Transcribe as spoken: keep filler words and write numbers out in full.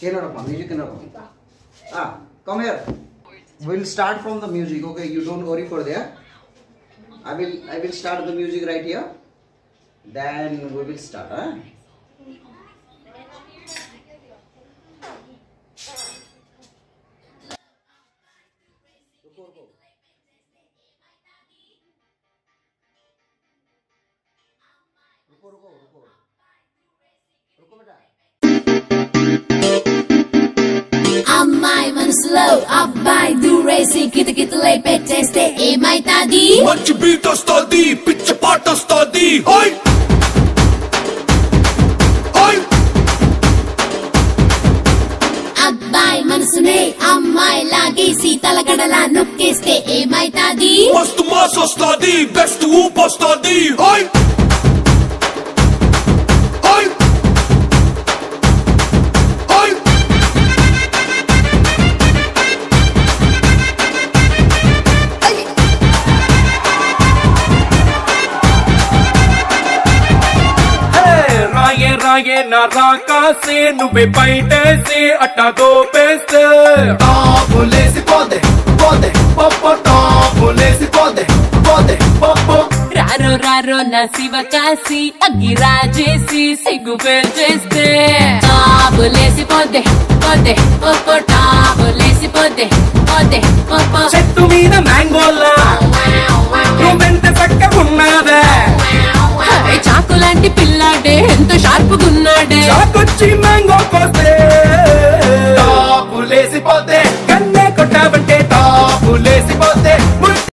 Music Ah, come here. We'll start from the music. Okay, you don't worry for there. I will I will start the music right here. Then we will start. Huh? Ammai slow, abbai do racing, kita kita lay peteste, e mai tadi. Manchi beat ostadi, pitch part ostadi. Hoy, hoy. Abbai manusune, ammai lagi si talagadala nukkeste, e mai tadi. Mastu mas ostadi, best whoop ostadi. Hoy. रागे ना राका से नुबे बैठे से अट्टा दो paste बोले सी पौधे पौधे पप्पो बोले सी पौधे पौधे पप्पो रारो रारो ना शिवकासी अग्गी राजेसी सिगु पेजेस्ते बोले सी पौधे पौधे पप्पो बोले सी पौधे पौधे पप्पो చెట్టు మీద మ్యాంగోలా నువ్వెంత చక్కగున్నావే చాకు లాంటి పిల్లాడే ఎంత షార్ప్ గున్నాడే చాకొచ్చి మ్యాంగో కోస్తే